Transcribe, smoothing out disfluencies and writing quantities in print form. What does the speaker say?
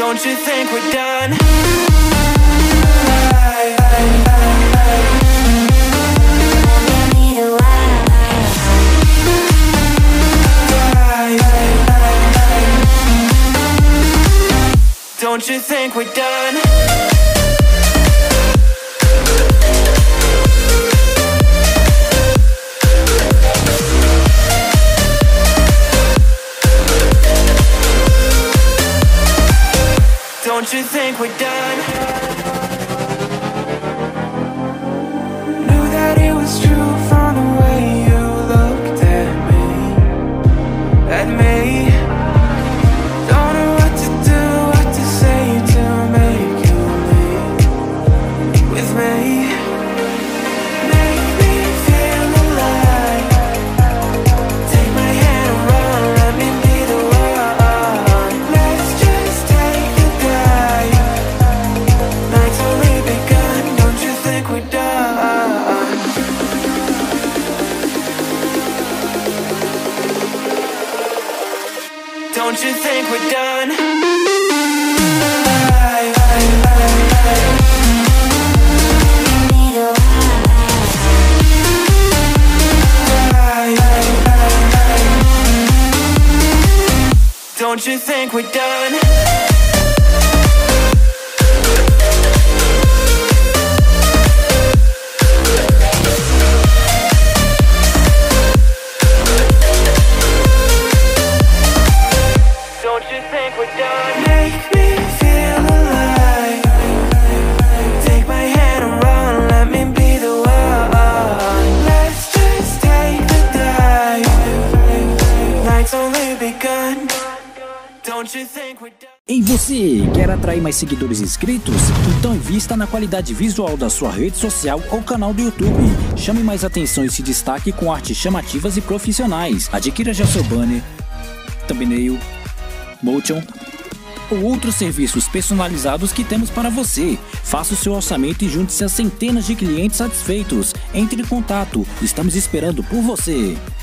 Don't you think we're done? Don't you think we're done? Don't you think we're done? Knew that it was true from the way you looked at me. Don't know what to do, what to say to make you leave with me. Make me feel alive. Take my hand and run, let me be the one. Let's just take the dive. Night's only begun, don't you think we're done? Don't you think we're done? Don't you think we're done? Don't you think we're done? Make me feel alive. Take my hand and run, let me be the one. Let's just take the dive. Night's only begun. Don't you think we're done? E você, quer atrair mais seguidores inscritos? Então invista na qualidade visual da sua rede social ou canal do YouTube. Chame mais atenção e se destaque com artes chamativas e profissionais. Adquira já seu banner, thumbnail, motion ou outros serviços personalizados que temos para você. Faça o seu orçamento e junte-se a centenas de clientes satisfeitos. Entre em contato, estamos esperando por você.